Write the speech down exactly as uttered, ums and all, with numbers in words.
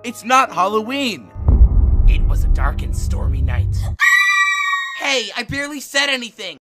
It's not Halloween. It was a dark and stormy night. Hey, I barely said anything.